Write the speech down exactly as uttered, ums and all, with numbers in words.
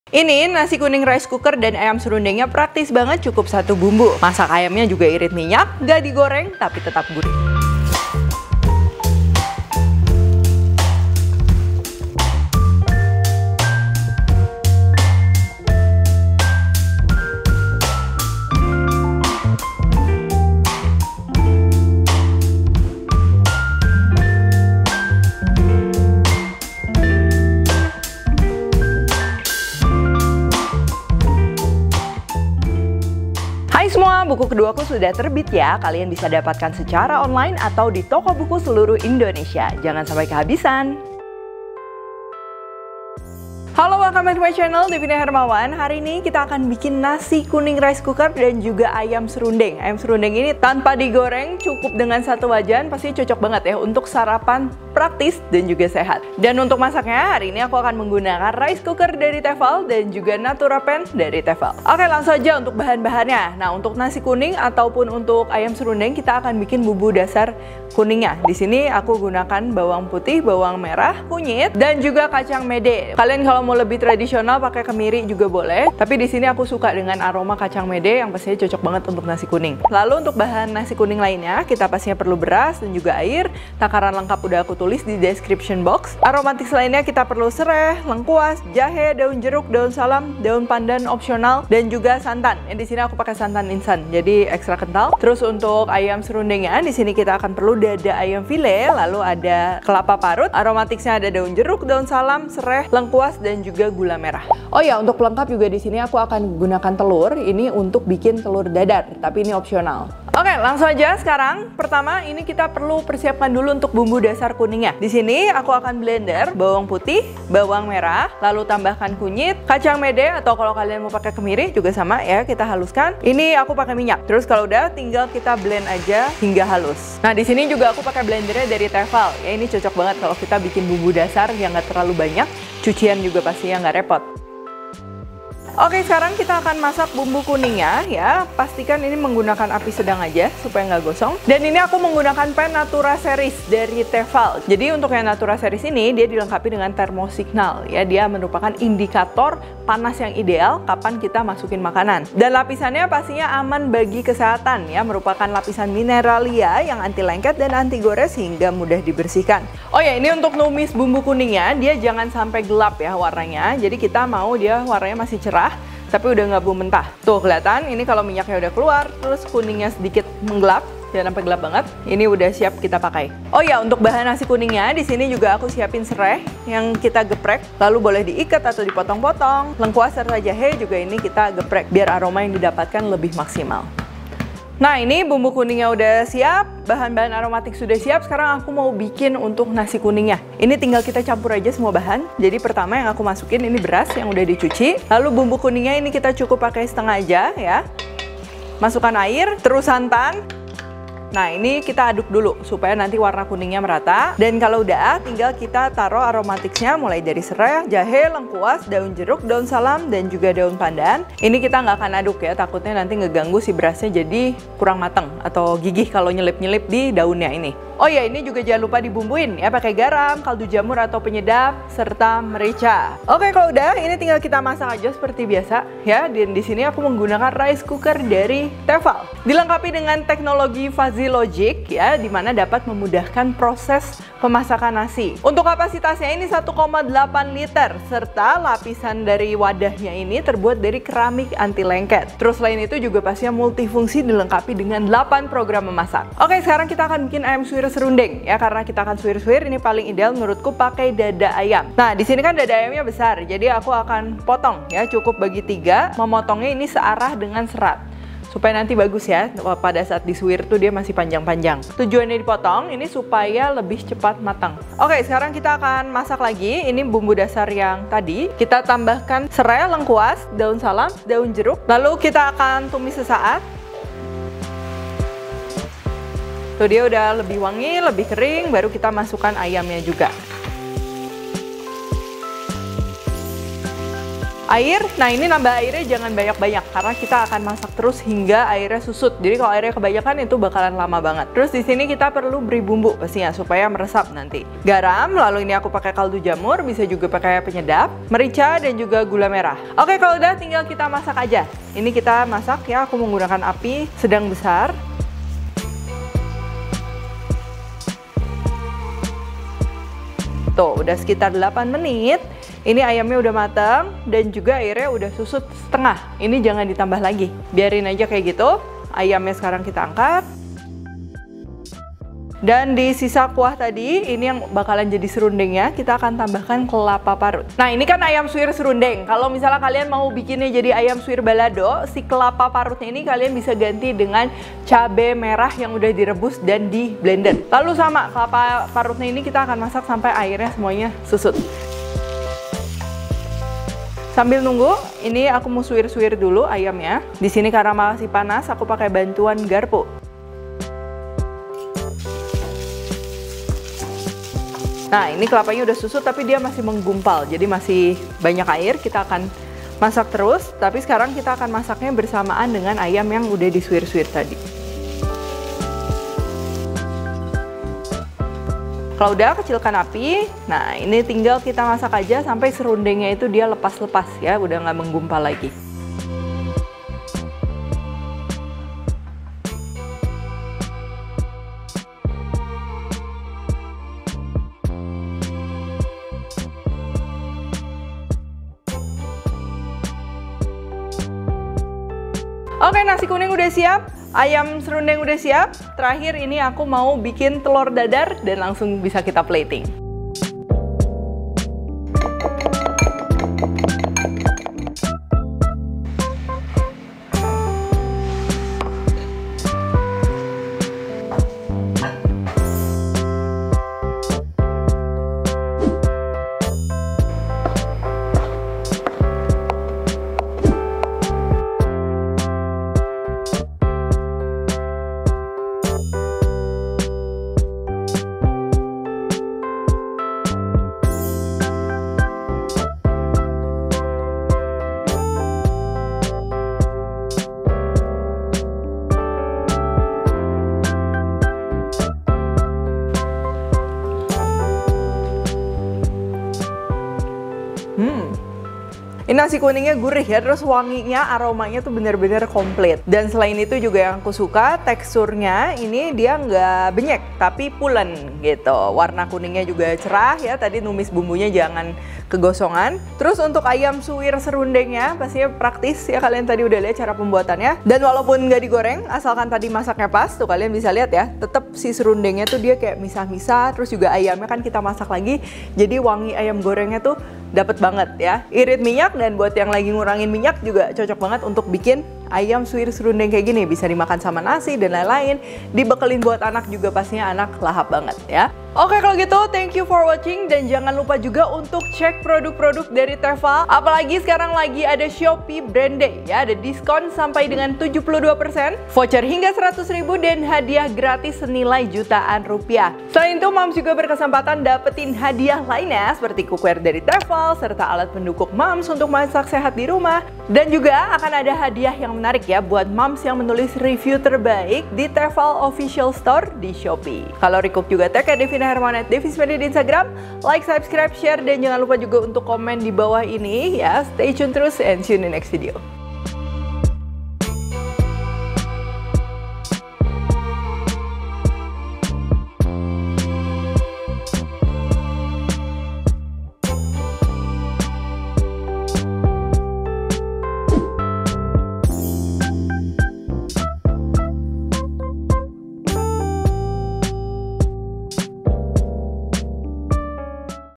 Ini nasi kuning rice cooker dan ayam serundengnya praktis banget, cukup satu bumbu. Masak ayamnya juga irit minyak, gak digoreng tapi tetap gurih. Hai semua, buku keduaku sudah terbit ya. Kalian bisa dapatkan secara online atau di toko buku seluruh Indonesia. Jangan sampai kehabisan. Halo, welcome back to my channel, Devina Hermawan. Hari ini kita akan bikin nasi kuning rice cooker dan juga ayam serundeng. Ayam serundeng ini tanpa digoreng, cukup dengan satu wajan, pasti cocok banget ya untuk sarapan praktis dan juga sehat. Dan untuk masaknya, hari ini aku akan menggunakan rice cooker dari Tefal dan juga Natura Pan dari Tefal. Oke, langsung aja untuk bahan-bahannya. Nah, untuk nasi kuning ataupun untuk ayam serundeng, kita akan bikin bumbu dasar kuningnya. Di sini aku gunakan bawang putih, bawang merah, kunyit, dan juga kacang mede. Kalian kalau mau lebih tradisional pakai kemiri juga boleh, tapi di sini aku suka dengan aroma kacang mede yang pastinya cocok banget untuk nasi kuning. Lalu untuk bahan nasi kuning lainnya, kita pastinya perlu beras dan juga air. Takaran lengkap udah aku tulis di description box. Aromatik lainnya kita perlu serai, lengkuas, jahe, daun jeruk, daun salam, daun pandan opsional, dan juga santan. Yang di sini aku pakai santan instan, jadi ekstra kental. Terus untuk ayam serundengnya, di sini kita akan perlu dada ayam file, lalu ada kelapa parut. Aromatiknya ada daun jeruk, daun salam, serai, lengkuas, dan juga gula merah. Oh ya, untuk pelengkap juga di sini aku akan gunakan telur. Ini untuk bikin telur dadar, tapi ini opsional. Oke, langsung aja sekarang. Pertama, ini kita perlu persiapkan dulu untuk bumbu dasar kuningnya. Di sini aku akan blender bawang putih, bawang merah, lalu tambahkan kunyit, kacang mede atau kalau kalian mau pakai kemiri juga sama ya, kita haluskan. Ini aku pakai minyak. Terus kalau udah, tinggal kita blend aja hingga halus. Nah, di sini juga aku pakai blendernya dari Tefal. Ya, ini cocok banget kalau kita bikin bumbu dasar yang nggak terlalu banyak. Cucian juga pastinya nggak repot. Oke, sekarang kita akan masak bumbu kuningnya ya. Pastikan ini menggunakan api sedang aja supaya nggak gosong. Dan ini aku menggunakan pan Natura Series dari Tefal. Jadi untuk yang Natura Series ini dia dilengkapi dengan termosignal ya. Dia merupakan indikator panas yang ideal kapan kita masukin makanan. Dan lapisannya pastinya aman bagi kesehatan ya. Merupakan lapisan mineralia yang anti lengket dan anti gores sehingga mudah dibersihkan. Oh ya, ini untuk numis bumbu kuningnya, dia jangan sampai gelap ya warnanya. Jadi kita mau dia warnanya masih cerah, tapi udah nggak bumbu mentah. Tuh kelihatan, ini kalau minyaknya udah keluar, terus kuningnya sedikit menggelap, jangan sampai gelap banget. Ini udah siap kita pakai. Oh ya, untuk bahan nasi kuningnya, di sini juga aku siapin serai yang kita geprek, lalu boleh diikat atau dipotong-potong. Lengkuas serta jahe juga ini kita geprek, biar aroma yang didapatkan lebih maksimal. Nah, ini bumbu kuningnya udah siap, bahan-bahan aromatik sudah siap. Sekarang aku mau bikin untuk nasi kuningnya. Ini tinggal kita campur aja semua bahan. Jadi pertama yang aku masukin ini beras yang udah dicuci. Lalu bumbu kuningnya ini kita cukup pakai setengah aja ya. Masukkan air, terus santan. Nah, ini kita aduk dulu supaya nanti warna kuningnya merata. Dan kalau udah, tinggal kita taruh aromatiknya mulai dari serai, jahe, lengkuas, daun jeruk, daun salam, dan juga daun pandan. Ini kita nggak akan aduk ya, takutnya nanti ngeganggu si berasnya jadi kurang mateng atau gigih kalau nyelip-nyelip di daunnya ini. Oh ya, ini juga jangan lupa dibumbuin ya, pakai garam, kaldu jamur atau penyedap, serta merica. Oke, kalau udah, ini tinggal kita masak aja seperti biasa ya. Dan di sini aku menggunakan rice cooker dari Tefal. Dilengkapi dengan teknologi Fuzzy Logic ya, dimana dapat memudahkan proses pemasakan nasi. Untuk kapasitasnya ini satu koma delapan liter, serta lapisan dari wadahnya ini terbuat dari keramik anti lengket. Terus selain itu juga pastinya multifungsi, dilengkapi dengan delapan program memasak. Oke, sekarang kita akan bikin ayam suwir serundeng ya, karena kita akan suwir-suwir, ini paling ideal menurutku pakai dada ayam. Nah, di sini kan dada ayamnya besar, jadi aku akan potong ya, cukup bagi tiga. Memotongnya ini searah dengan serat supaya nanti bagus ya, pada saat disuwir tuh dia masih panjang-panjang. Tujuannya dipotong ini supaya lebih cepat matang. Oke, sekarang kita akan masak lagi. Ini bumbu dasar yang tadi. Kita tambahkan serai, lengkuas, daun salam, daun jeruk. Lalu kita akan tumis sesaat. Tuh dia udah lebih wangi, lebih kering, baru kita masukkan ayamnya juga. Air, nah ini nambah airnya jangan banyak-banyak karena kita akan masak terus hingga airnya susut. Jadi kalau airnya kebanyakan itu bakalan lama banget. Terus di sini kita perlu beri bumbu pastinya supaya meresap nanti. Garam, lalu ini aku pakai kaldu jamur, bisa juga pakai penyedap, merica dan juga gula merah. Oke, kalau udah tinggal kita masak aja. Ini kita masak ya, aku menggunakan api sedang besar. Tuh, udah sekitar delapan menit. Ini ayamnya udah matang dan juga airnya udah susut setengah. Ini jangan ditambah lagi. Biarin aja kayak gitu. Ayamnya sekarang kita angkat. Dan di sisa kuah tadi, ini yang bakalan jadi serundengnya, kita akan tambahkan kelapa parut. Nah, ini kan ayam suwir serundeng. Kalau misalnya kalian mau bikinnya jadi ayam suwir balado, si kelapa parutnya ini kalian bisa ganti dengan cabai merah yang udah direbus dan di blender. Lalu sama, kelapa parutnya ini kita akan masak sampai airnya semuanya susut. Sambil nunggu, ini aku mau suwir-suwir dulu ayamnya. Di sini karena masih panas, aku pakai bantuan garpu. Nah, ini kelapanya udah susut tapi dia masih menggumpal, jadi masih banyak air. Kita akan masak terus, tapi sekarang kita akan masaknya bersamaan dengan ayam yang udah disuwir-suwir tadi. Kalau udah, kecilkan api. Nah, ini tinggal kita masak aja sampai serundengnya itu dia lepas-lepas ya, udah nggak menggumpal lagi. Oke, nasi kuning udah siap. Ayam serundeng udah siap. Terakhir ini aku mau bikin telur dadar dan langsung bisa kita plating. Hmm. Ini nasi kuningnya gurih ya, terus wanginya, aromanya tuh bener-bener komplit. Dan selain itu juga yang aku suka, teksturnya ini dia nggak benyek, tapi pulen gitu. Warna kuningnya juga cerah ya, tadi numis bumbunya jangan kegosongan. Terus untuk ayam suwir serundengnya pastinya praktis ya, kalian tadi udah lihat cara pembuatannya. Dan walaupun nggak digoreng, asalkan tadi masaknya pas, tuh kalian bisa lihat ya, tetap si serundengnya tuh dia kayak misah-misah, terus juga ayamnya kan kita masak lagi, jadi wangi ayam gorengnya tuh dapat banget ya. Irit minyak, dan buat yang lagi ngurangin minyak juga cocok banget untuk bikin ayam suwir serundeng kayak gini. Bisa dimakan sama nasi dan lain-lain. Dibekelin buat anak juga pastinya anak lahap banget ya. Oke, kalau gitu thank you for watching, dan jangan lupa juga untuk cek produk-produk dari Tefal. Apalagi sekarang lagi ada Shopee Brand Day ya, ada diskon sampai dengan tujuh puluh dua persen, voucher hingga seratus ribu, dan hadiah gratis senilai jutaan rupiah. Selain itu, Moms juga berkesempatan dapetin hadiah lainnya seperti cookware dari Tefal, serta alat pendukung Moms untuk masak sehat di rumah. Dan juga akan ada hadiah yang menarik ya buat Moms yang menulis review terbaik di Tefal Official Store di Shopee. Kalau recook juga tag ya Devina Hermawan at Devis Media di Instagram. Like, subscribe, share, dan jangan lupa juga untuk komen di bawah ini ya. Stay tune terus and see you in the next video.